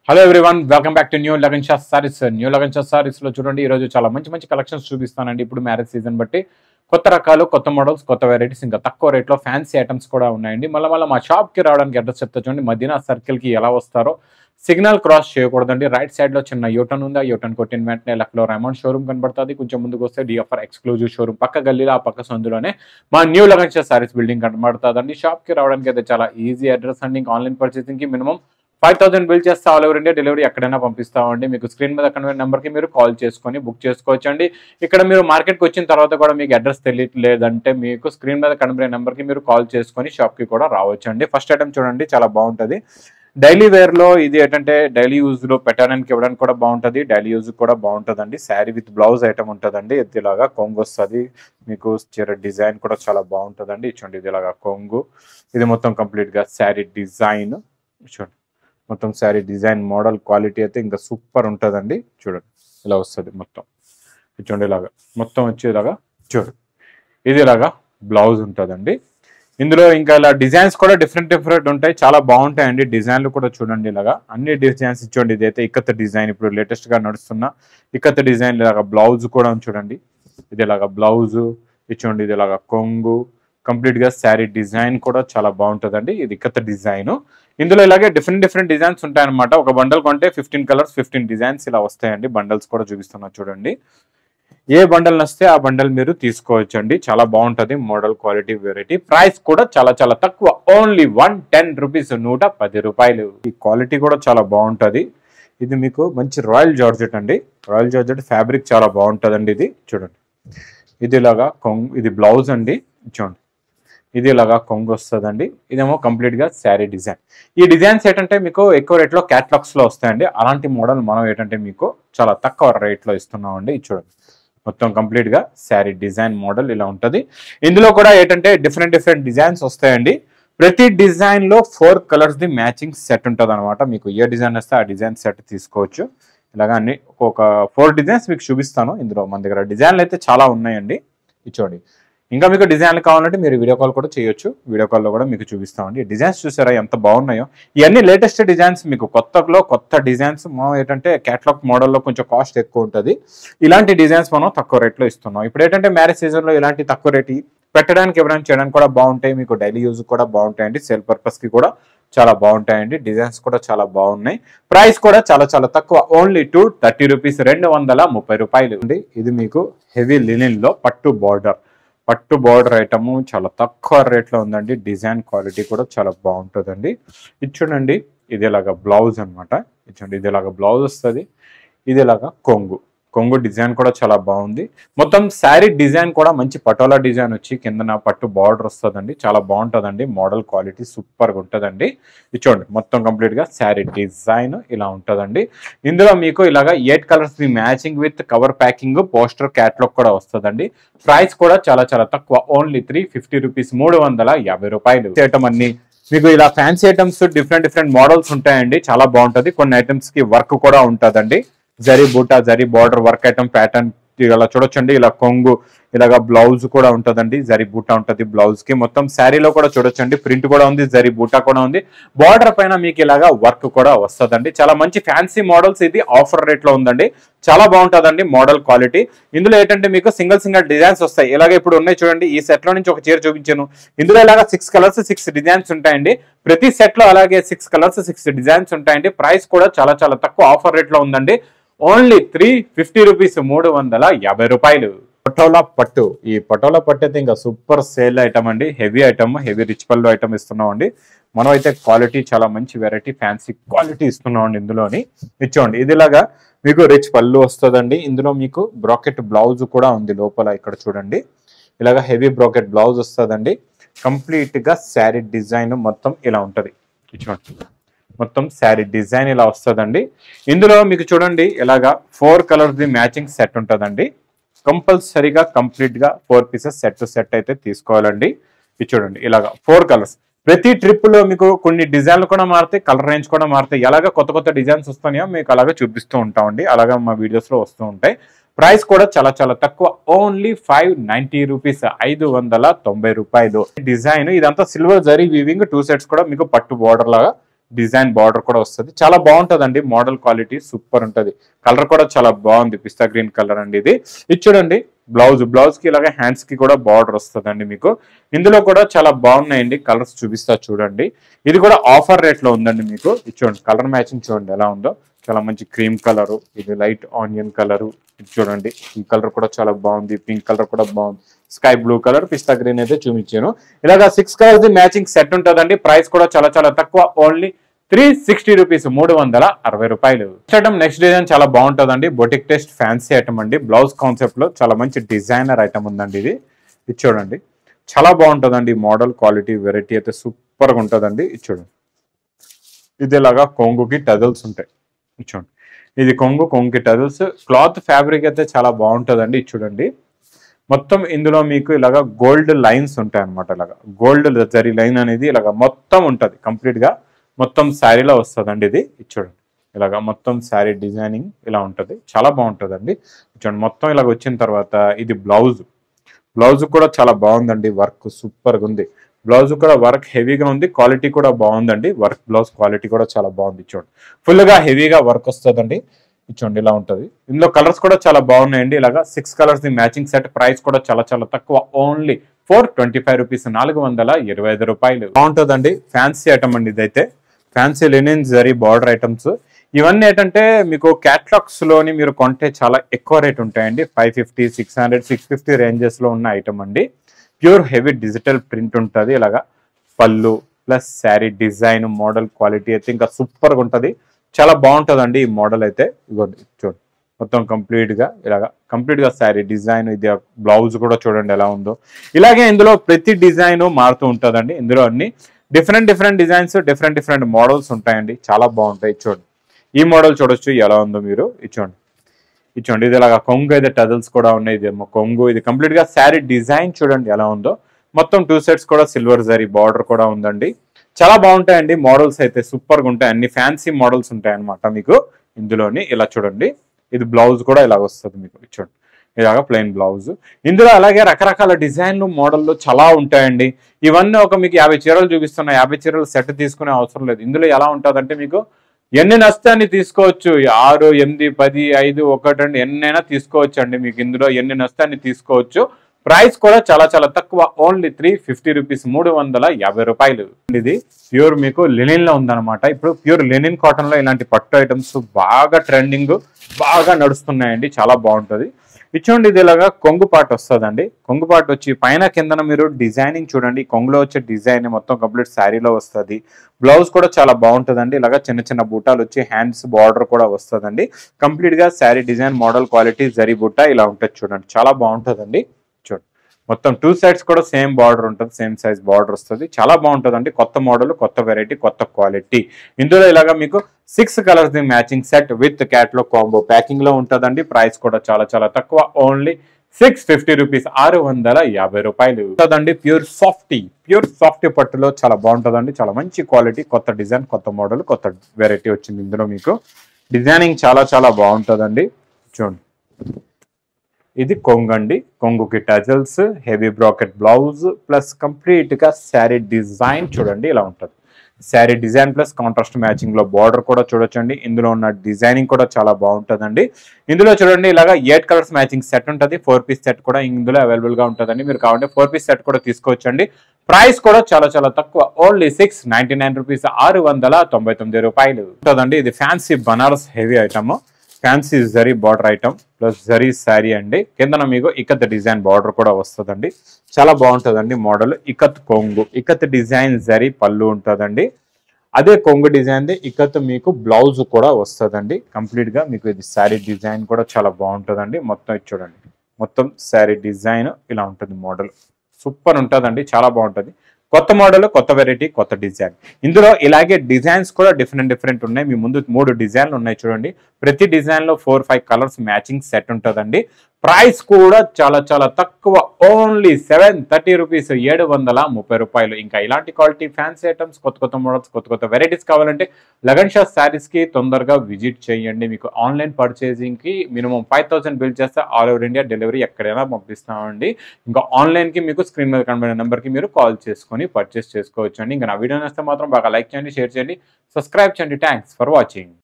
Hello everyone, welcome back to new Laganshaw Sarees. New Laganshaw Sarees లో చూడండి, ఈ రోజు చాలా మంచి మంచి కలెక్షన్స్ చూపిస్తానండి. ఇప్పుడు మ్యారేజ్ సీజన్ బట్టి కొత్త రకాలు, కొత్త మోడల్స్, కొత్త వెరైటీస్, ఇంకా తక్కువ రేట్లో ఫ్యాన్సీ ఐటమ్స్ కూడా ఉన్నాయండి. మళ్ళీ మా షాప్ కి రావడానికి అడ్రస్ చెప్తా చూడండి. మదీనా సర్కిల్ కి ఎలా వస్తారో సిగ్నల్ క్రాస్ చేయకూడదండి. రైట్ సైడ్ లో చిన్న యూటర్న్ ఉంది. ఆ యూటర్న్ కొట్టిన వెంటనే లెఫ్ట్ లో రైమండ్ షోరూమ్ కనబడుతుంది. కొంచెం ముందుకు వస్తే డిఎఫ్ఆర్ ఎక్స్క్లూజివ్ షోరూమ్ పక్క గల్లీలో, ఆ పక్క సందులోనే మా న్యూ Laganshaw Sarees బిల్డింగ్ కనబడుతుందండి. షాప్ కి రావడానికి అయితే చాలా ఈజీ అడ్రస్ అండి. ఇంకా ఆన్లైన్ పర్చేసింగ్ కి మినిమం 5000 బిల్ చేస్తే ఆల్ ఓవర్ ఇండియా డెలివరీ ఎక్కడైనా పంపిస్తామండి. మీకు స్క్రీన్ మీద కనబడే నెంబర్కి మీరు కాల్ చేసుకొని బుక్ చేసుకోవచ్చు అండి. ఇక్కడ మీరు మార్కెట్కి వచ్చిన తర్వాత కూడా మీకు అడ్రస్ తెలియలేదంటే మీకు స్క్రీన్ మీద కనబడే నెంబర్కి మీరు కాల్ చేసుకొని షాప్కి కూడా రావచ్చు అండి. ఫస్ట్ ఐటమ్ చూడండి, చాలా బాగుంటుంది. డైలీ వేర్లో ఇది ఏంటంటే డైలీ యూజ్లో పెట్టడానికి ఇవ్వడానికి కూడా బాగుంటుంది, డైలీ యూజ్ కూడా బాగుంటుందండి. శారీ విత్ బ్లౌజ్ ఐటమ్ ఉంటుందండి. ఇదిలాగా కొంగు వస్తుంది. మీకు చీర డిజైన్ కూడా చాలా బాగుంటుందండి. చూడండి, ఇదిలాగా కొంగు, ఇది మొత్తం కంప్లీట్గా శారీ డిజైన్. చూడండి, మొత్తం శారీ డిజైన్ మోడల్ క్వాలిటీ అయితే ఇంకా సూపర్ ఉంటుందండి. చూడండి, ఇలా వస్తుంది మొత్తం. చూడండి, ఇలాగా మొత్తం వచ్చేలాగా చూడండి, ఇది ఇలాగా బ్లౌజ్ ఉంటుందండి. ఇందులో ఇంకా ఇలా డిజైన్స్ కూడా డిఫరెంట్ ఉంటాయి, చాలా బాగుంటాయండి. డిజైన్లు కూడా చూడండి, ఇలాగా అన్ని డిజైన్స్ ఇచ్చోండి. ఇది అయితే ఇక్కత్ డిజైన్, ఇప్పుడు లేటెస్ట్ గా నడుస్తున్న ఇక్కత్ డిజైన్. ఇలాగా బ్లౌజ్ కూడా చూడండి, ఇది ఇలాగా బ్లౌజ్ ఇచ్చోండి, ఇది ఇలాగా కొంగు, కంప్లీట్ గా శారీ డిజైన్ కూడా చాలా బాగుంటుందండి. ఇది ఇక్కత్ డిజైన్. ఇందులో ఇలాగే డిఫరెంట్ డిజైన్స్ ఉంటాయన్నమాట. ఒక బండల్ కొంటే 15 కలర్స్ 15 డిజైన్స్ ఇలా వస్తాయండి. బండల్స్ కూడా చూపిస్తున్నా చూడండి. ఏ బండల్ నస్తే ఆ బండల్ మీరు తీసుకోవచ్చు అండి. చాలా బాగుంటుంది మోడల్ క్వాలిటీ వెరైటీ. ప్రైస్ కూడా చాలా తక్కువ, ఓన్లీ 110 రూపీస్, 110 రూపాయలు. ఈ క్వాలిటీ కూడా చాలా బాగుంటుంది. ఇది మీకు మంచి రాయల్ జార్జెట్ అండి. రాయల్ జార్జెట్ ఫ్యాబ్రిక్ చాలా బాగుంటుందండి. ఇది చూడండి, ఇది ఇలాగా కొంగు, ఇది బ్లౌజ్ అండి. చూడండి, ఇది ఇలాగా కొంగు వస్తుందండి. ఇదేమో కంప్లీట్ గా శారీ డిజైన్. ఈ డిజైన్స్ ఏంటంటే మీకు ఎక్కువ రేట్లో క్యాటలాగ్స్ లో వస్తాయండి. అలాంటి మోడల్ మనం ఏంటంటే మీకు చాలా తక్కువ రేట్లో ఇస్తున్నామండి. ఇది చూడండి, మొత్తం కంప్లీట్ గా శారీ డిజైన్ మోడల్ ఇలా ఉంటది. ఇందులో కూడా ఏంటంటే డిఫరెంట్ డిజైన్స్ వస్తాయండి. ప్రతి డిజైన్ లో 4 కలర్స్ ది మ్యాచింగ్ సెట్ ఉంటుంది అనమాట. మీకు ఏ డిజైన్ వస్తే ఆ డిజైన్ సెట్ తీసుకోవచ్చు. ఇలాగా అన్ని ఒక 4 డిజైన్స్ మీకు చూపిస్తాను. ఇందులో మన దగ్గర డిజైన్లు అయితే చాలా ఉన్నాయండి. ఇది చూడండి, ఇంకా మీకు డిజైన్లు కావాలంటే మీరు వీడియో కాల్ కూడా చేయొచ్చు. వీడియో కాల్లో కూడా మీకు చూపిస్తామండి. డిజైన్స్ చూసారా ఎంత బాగున్నాయో. ఇవన్నీ లేటెస్ట్ డిజైన్స్, మీకు కొత్త డిజైన్స్. మనం ఏంటంటే క్యాటలాగ్ మోడల్లో కొంచెం కాస్ట్ ఎక్కువ ఉంటుంది. ఇలాంటి డిజైన్స్ మనం తక్కువ రేట్లో ఇస్తున్నాం. ఇప్పుడు ఏంటంటే మ్యారేజ్ సీజన్లో ఇలాంటి తక్కువ రేటు పెట్టడానికి ఎవరైనా చేయడానికి కూడా బాగుంటాయి. మీకు డైలీ యూజ్ కూడా బాగుంటాయండి. సేల్ పర్పస్కి కూడా చాలా బాగుంటాయండి. డిజైన్స్ కూడా చాలా బాగున్నాయి. ప్రైస్ కూడా చాలా తక్కువ, ఓన్లీ 230 రూపీస్, 230 రూపాయలు అండి. ఇది మీకు హెవీ లినిన్లో పట్టు బార్డర్ ఐటమ్ చాలా తక్కువ రేట్లో ఉందండి. డిజైన్ క్వాలిటీ కూడా చాలా బాగుంటుందండి. ఇది చూడండి, ఇది ఇలాగా బ్లౌజ్ అనమాట. ఇది చూడండి, ఇది ఇలాగా బ్లౌజ్ వస్తుంది. ఇది ఇలాగా కొంగు డిజైన్ కూడా చాలా బాగుంది. మొత్తం శారీ డిజైన్ కూడా మంచి పటోలా డిజైన్ వచ్చి కిందన పట్టు బార్డర్ వస్తుందండి. చాలా బాగుంటుందండి. మోడల్ క్వాలిటీ సూపర్గా ఉంటుందండి. ఇది చూడండి, మొత్తం కంప్లీట్ గా శారీ డిజైన్ ఇలా ఉంటుందండి. ఇందులో మీకు ఇలాగా 8 colours matching with cover packing, poster, catalogue కూడా వస్తుందండి. ప్రైస్ కూడా చాలా తక్కువ, ఓన్లీ 350 రూపీస్, 350 రూపాయలు. ఐటమ్ అన్ని మీకు ఇలా ఫ్యాన్సీ ఐటమ్స్ డిఫరెంట్ మోడల్స్ ఉంటాయండి. చాలా బాగుంటది. కొన్ని ఐటమ్స్ కి వర్క్ కూడా ఉంటుందండి. జరీ బూటా, zari border work item pattern ఇలా చూడొచ్చండి. ఇలా కొంగు, ఇలాగా బ్లౌజ్ కూడా ఉంటుందండి. జరీ బూటా ఉంటుంది బ్లౌజ్ కి. మొత్తం శారీలో కూడా చూడొచ్చండి, ప్రింట్ కూడా ఉంది, జరీ బూటా కూడా ఉంది. బార్డర్ పైన మీకు ఇలాగా వర్క్ కూడా వస్తుందండి. చాలా మంచి ఫ్యాన్సీ మోడల్స్. ఇది ఆఫర్ రేట్ లో ఉందండి. చాలా బాగుంటుందండి మోడల్ క్వాలిటీ. ఇందులో ఏంటంటే మీకు సింగిల్ డిజైన్స్ వస్తాయి. ఇలాగే ఇప్పుడు ఉన్నాయి చూడండి. ఈ సెట్ లో నుంచి ఒక చీర చూపించాను. ఇందులో ఇలాగా 6 కలర్స్ 6 డిజైన్స్ ఉంటాయండి. ప్రతి సెట్ లో అలాగే 6 కలర్స్ 6 డిజైన్స్ ఉంటాయండి. ప్రైస్ కూడా చాలా తక్కువ, ఆఫర్ రేట్ లో ఉందండి. ఓన్లీ 350 రూపీస్, 350 రూపాయలు. పటోలా పట్టు, ఈ పటోలా పట్టు అయితే ఇంకా సూపర్ సేల్ ఐటమ్ అండి. హెవీ ఐటమ్, హెవీ రిచ్ పళ్ళు ఐటమ్ ఇస్తున్నాం అండి. మనం అయితే క్వాలిటీ చాలా మంచి వెరైటీ ఫ్యాన్సీ క్వాలిటీ ఇస్తున్నాం అండి. ఇందులోని ఇచ్చోండి, ఇదిలాగా మీకు రిచ్ పళ్ళు వస్తుందండి. ఇందులో మీకు బ్రాకెట్ బ్లౌజ్ కూడా ఉంది లోపల. ఇక్కడ చూడండి, ఇలాగా హెవీ బ్రాకెట్ బ్లౌజ్ వస్తుందండి. కంప్లీట్ గా శారీ డిజైన్ మొత్తం ఇలా ఉంటది. ఇచ్చోండి, మొత్తం శారీ డిజైన్ ఇలా వస్తుందండి. ఇందులో మీకు చూడండి ఇలాగా 4 కలర్స్ ది మ్యాచింగ్ సెట్ ఉంటుందండి. కంపల్సరీగా కంప్లీట్ గా 4 పీసెస్ సెట్ అయితే తీసుకోవాలండి. ఇది చూడండి, ఇలాగా 4 కలర్స్. ప్రతి ట్రిప్ లో మీకు కొన్ని డిజైన్లు కూడా మారుతాయి, కలర్ రేంజ్ కూడా మారుతాయి. ఎలాగ కొత్త డిజైన్స్ వస్తున్నాయో మీకు అలాగే చూపిస్తూ ఉంటామండి. అలాగా మా వీడియోస్ లో వస్తూ ఉంటాయి. ప్రైస్ కూడా చాలా తక్కువ, ఓన్లీ 590 రూపీస్, 590 రూపాయలు. డిజైన్ ఇదంతా సిల్వర్ జరీ వీవింగ్, 2 సెట్స్ కూడా మీకు పట్టు బార్డర్ లాగా డిజైన్ బార్డర్ కూడా వస్తుంది. చాలా బాగుంటుందండి, మోడల్ క్వాలిటీ సూపర్ ఉంటుంది. కలర్ కూడా చాలా బాగుంది, పిస్తా గ్రీన్ కలర్ అండి. ఇది చూడండి బ్లౌజ్ కి ఇలాగే హ్యాండ్స్ కి కూడా బార్డర్ వస్తుందండి మీకు. ఇందులో కూడా చాలా బాగున్నాయండి, కలర్స్ చూపిస్తా చూడండి. ఇది కూడా ఆఫర్ రేట్ లో ఉందండి మీకు. ఇది చూడండి కలర్ మ్యాచింగ్ చూడండి ఎలా ఉందో, చాలా మంచి క్రీమ్ కలరు, ఇది లైట్ ఆనియన్ కలరు. ఇది చూడండి ఈ కలర్ కూడా చాలా బాగుంది, పింక్ కలర్ కూడా బాగుంది, sky blue colour, pista green అయితే చూపించాను. ఇలాగా 6 కలర్స్ మ్యాచింగ్ సెట్ ఉంటుందండి. ప్రైస్ కూడా చాలా చాలా తక్కువ, ఓన్లీ 360 రూపీస్, 360 రూపాయలు. నెక్స్ట్ డిజైన్ చాలా బాగుంటుందండి, బొటిక్ టెస్ట్ ఫ్యాన్సీ ఐటమ్ అండి. బ్లౌజ్ కాన్సెప్ట్ లో చాలా మంచి డిజైనర్ ఐటమ్ ఉందండి. ఇది చూడండి చాలా బాగుంటుందండి, మోడల్ క్వాలిటీ వెరైటీ అయితే సూపర్ గా ఉంటుందండి. ఇది చూడండి ఇది ఇలాగా కొంగుకి టజల్స్ ఉంటాయి. ఇది చూడండి ఇది కొంగుకి టజల్స్, క్లాత్ ఫ్యాబ్రిక్ అయితే చాలా బాగుంటుందండి. ఇది చూడండి మొత్తం ఇందులో మీకు ఇలాగా గోల్డ్ లైన్స్ ఉంటాయి అనమాట. ఇలాగా గోల్డ్ జరీ లైన్ అనేది ఇలాగా మొత్తం ఉంటుంది, కంప్లీట్ గా మొత్తం శారీలో వస్తుందండి. ఇది చూడండి ఇలాగా మొత్తం శారీ డిజైనింగ్ ఇలా ఉంటుంది, చాలా బాగుంటుందండి. చూడండి మొత్తం ఇలాగ వచ్చిన తర్వాత ఇది బ్లౌజ్ కూడా చాలా బాగుందండి, వర్క్ సూపర్ గా ఉంది. బ్లౌజ్ కూడా వర్క్ హెవీగా ఉంది, క్వాలిటీ కూడా బాగుందండి. వర్క్ బ్లౌజ్ క్వాలిటీ కూడా చాలా బాగుంది. చూడండి ఫుల్ గా హెవీగా వర్క్ వస్తుందండి. చూడండి ఇలా ఉంటుంది. ఇందులో కలర్స్ కూడా చాలా బాగున్నాయండి. ఇలాగా 6 కలర్స్ మ్యాచింగ్ సెట్. ప్రైస్ కూడా చాలా చాలా తక్కువ, ఓన్లీ 425 రూపీస్, 425 రూపాయలు. బాగుంటుందండి, ఫ్యాన్సీ ఐటమ్ అండి. ఇదైతే fancy linen zari border items. ఇవన్నీ ఏంటంటే మీకు క్యాటలాగ్స్ లోని మీరు కొంటే చాలా ఎక్కువ రేట్ ఉంటాయండి. 550, 600, 650 రేంజెస్ లో ఉన్న ఐటమ్ అండి. ప్యూర్ హెవీ డిజిటల్ ప్రింట్ ఉంటుంది. ఇలాగా పళ్ళు plus sari design model quality అయితే ఇంకా సూపర్ గా ఉంటుంది, చాలా బాగుంటుందండి ఈ మోడల్ అయితే. ఇదిగోండి చూడండి మొత్తం కంప్లీట్ గా శారీ డిజైన్. ఇది బ్లౌజ్ కూడా చూడండి ఎలా ఉందో. ఇలాగే ఇందులో ప్రతి డిజైన్ మారుతూ ఉంటుందండి. ఇందులో అన్ని డిఫరెంట్ డిజైన్స్, డిఫరెంట్ మోడల్స్ ఉంటాయండి, చాలా బాగుంటాయి. చూడండి ఈ మోడల్ చూడొచ్చు ఎలా ఉందో మీరు. చూడండి ఇది ఇలాగా కొంగు అయితే టజల్స్ కూడా ఉన్నాయి. ఇది కొంగు, ఇది కంప్లీట్ గా శారీ డిజైన్ చూడండి ఎలా ఉందో. మొత్తం 2 సెట్స్ కూడా సిల్వర్ జరీ బార్డర్ కూడా ఉందండి. చాలా బాగుంటాయండి మోడల్స్ అయితే, సూపర్ గా ఉంటాయి. అన్ని ఫ్యాన్సీ మోడల్స్ ఉంటాయి అనమాట మీకు ఇందులోని. ఇలా చూడండి ఇది బ్లౌజ్ కూడా ఇలా వస్తుంది మీకు. చూడండి ఇలాగా ప్లెయిన్ బ్లౌజ్. ఇందులో అలాగే రకరకాల డిజైన్లు మోడల్లు చాలా ఉంటాయండి. ఇవన్నీ ఒక మీకు 50 చీరలు చూపిస్తున్నా, 50 చీరలు సెట్ తీసుకునే అవసరం లేదు. ఇందులో ఎలా ఉంటుందంటే మీకు ఎన్ని నస్తే అన్ని తీసుకోవచ్చు, 6, 8, 10, 5, 1, 2 ఎన్నైనా తీసుకోవచ్చు అండి. మీకు ఇందులో ఎన్ని నస్తే అన్ని తీసుకోవచ్చు. ప్రైస్ కూడా చాలా చాలా తక్కువ, ఓన్లీ 350 రూపీస్, 350 రూపాయలు. ఇది ప్యూర్ మీకు లినిన్ లో ఉందన్నమాట. ఇప్పుడు ప్యూర్ లినిన్ కాటన్ లో ఇలాంటి పట్టు ఐటమ్స్ బాగా ట్రెండింగ్, బాగా నడుస్తున్నాయండి, చాలా బాగుంటుంది. ఇచ్చోండి ఇది ఇలాగా కొంగు పాటు వస్తుందండి. కొంగు పాటు వచ్చి పైన కిందన మీరు డిజైనింగ్ చూడండి, కొంగులో వచ్చే డిజైన్ మొత్తం కంప్లీట్ శారీలో వస్తుంది. బ్లౌజ్ కూడా చాలా బాగుంటుందండి. ఇలాగా చిన్న బూటాలు వచ్చి హ్యాండ్స్ బార్డర్ కూడా వస్తుందండి. కంప్లీట్ గా sari design model quality zari బుట్ట ఇలా ఉంటుంది చూడండి, చాలా బాగుంటుందండి. చూడండి మొత్తం 2 సైడ్స్ కూడా సేమ్ బార్డర్ ఉంటుంది, సేమ్ సైజ్ బార్డర్ వస్తుంది, చాలా బాగుంటుందండి. కొత్త మోడల్, కొత్త వెరైటీ, కొత్త క్వాలిటీ. ఇందులో ఇలాగా మీకు 6 colours matching set with catalogue combo packing లో ఉంటుందండి. ప్రైస్ కూడా చాలా చాలా తక్కువ, ఓన్లీ 650 రూపీస్, 650 రూపాయలు ఉంటుందండి. ప్యూర్ సాఫ్టీ పట్టులో చాలా బాగుంటుందండి, చాలా మంచి క్వాలిటీ, కొత్త డిజైన్, కొత్త మోడల్, కొత్త వెరైటీ వచ్చింది. ఇందులో మీకు డిజైనింగ్ చాలా చాలా బాగుంటుందండి. చూడండి ఇది కొంగండి, కొంగుకి tassels, heavy bracket blouse plus complete గా శారీ డిజైన్ చూడండి ఇలా ఉంటుంది. Sari design plus contrast matching లో బార్డర్ కూడా చూడొచ్చండి. ఇందులో ఉన్న డిజైనింగ్ కూడా చాలా బాగుంటుందండి. ఇందులో చూడండి ఇలాగా 8 కలర్స్ మ్యాచింగ్ సెట్ ఉంటుంది. 4 పీస్ సెట్ కూడా ఇందులో అవైలబుల్ గా ఉంటుందండి. మీరు కావాలంటే 4 పీస్ సెట్ కూడా తీసుకోవచ్చండి. ప్రైస్ కూడా చాలా చాలా తక్కువ, ఓన్లీ 699 రూపీస్, 699 రూపాయలు ఉంటుందండి. ఇది fancy Banaras heavy item, fancy zari border item plus zari sari అండి. కిందన మీకు ఇకత్ డిజైన్ బార్డర్ కూడా వస్తుందండి, చాలా బాగుంటుందండి మోడల్. ఇకత్ కొంగు, ఇకత్ డిజైన్ జరీ పళ్ళు ఉంటుందండి. అదే కొంగు డిజైన్ ఇకత్ మీకు బ్లౌజ్ కూడా వస్తుందండి. కంప్లీట్ గా మీకు ఇది శారీ డిజైన్ కూడా చాలా బాగుంటుందండి. మొత్తం చూడండి మొత్తం శారీ డిజైన్ ఇలా ఉంటుంది, మోడల్ సూపర్ ఉంటుందండి, చాలా బాగుంటుంది. కొత్త మోడల్, కొత్త వెరైటీ, కొత్త డిజైన్. ఇందులో ఇలాగే డిజైన్స్ కూడా డిఫరెంట్ ఉన్నాయి. మీ ముందు 3 డిజైన్లు ఉన్నాయి చూడండి. ప్రతి డిజైన్ లో 4-5 కలర్స్ మ్యాచింగ్ సెట్ ఉంటుందండి. ప్రైస్ కూడా చాలా చాలా తక్కువ, ఓన్లీ 730 రూపీస్, 730 రూపాయలు. ఇంకా ఇలాంటి క్వాలిటీ ఫ్యాన్సీ ఐటమ్స్, కొత్త కొత్త మోడల్స్, కొత్త కొత్త వెరైటీస్ కావాలంటే లగన్ షా శారీస్కి తొందరగా విజిట్ చేయండి. మీకు ఆన్లైన్ పర్చేసింగ్కి మినిమం 5000 బిల్ చేస్తే ఆల్ ఓవర్ ఇండియా డెలివరీ ఎక్కడైనా పంపిస్తామండి. ఇంకా ఆన్లైన్కి మీకు స్క్రీన్ మీద కనబడే నెంబర్కి మీరు కాల్ చేసుకొని పర్చేస్ చేసుకోవచ్చు అండి. ఇంకా నా వీడియో నచ్చితే మాత్రం బాగా లైక్ చేయండి, షేర్ చేయండి, సబ్స్క్రైబ్ చేయండి. Thanks for watching.